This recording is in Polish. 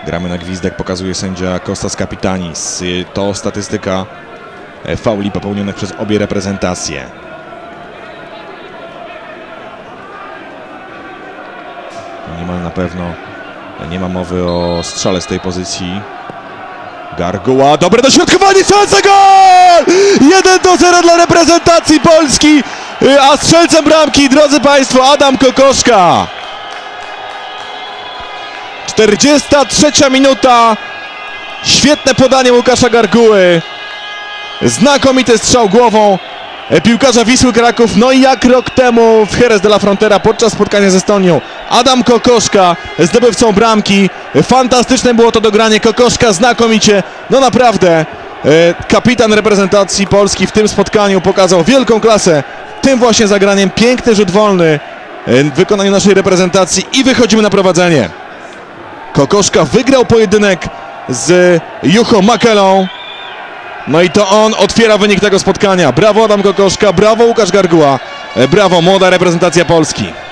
Gramy na gwizdek, pokazuje sędzia Kostas Kapitanis. To statystyka fauli popełnionych przez obie reprezentacje. Niemal na pewno nie ma mowy o strzale z tej pozycji. Garguła, dobre dośrodkowanie, szansa, gol! 1-0 dla reprezentacji Polski, a strzelcem bramki, drodzy Państwo, Adam Kokoszka. 43 minuta, świetne podanie Łukasza Garguły, znakomity strzał głową piłkarza Wisły Kraków. No i jak rok temu w Jerez de la Frontera podczas spotkania z Estonią, Adam Kokoszka zdobywcą bramki. Fantastyczne było to dogranie, Kokoszka znakomicie, no naprawdę kapitan reprezentacji Polski w tym spotkaniu pokazał wielką klasę tym właśnie zagraniem. Piękny rzut wolny w wykonaniu naszej reprezentacji i wychodzimy na prowadzenie. Kokoszka wygrał pojedynek z Juho Mäkelą. No i to on otwiera wynik tego spotkania. Brawo Adam Kokoszka, brawo Łukasz Garguła, brawo młoda reprezentacja Polski.